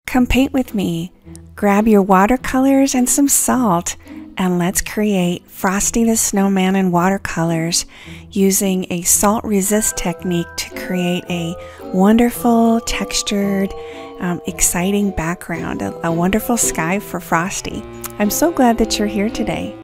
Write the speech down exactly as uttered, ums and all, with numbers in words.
Come paint with me. Grab your watercolors and some salt, and let's create Frosty the Snowman in watercolors using a salt resist technique to create a wonderful, textured, um, exciting background, a, a wonderful sky for Frosty. I'm so glad that you're here today.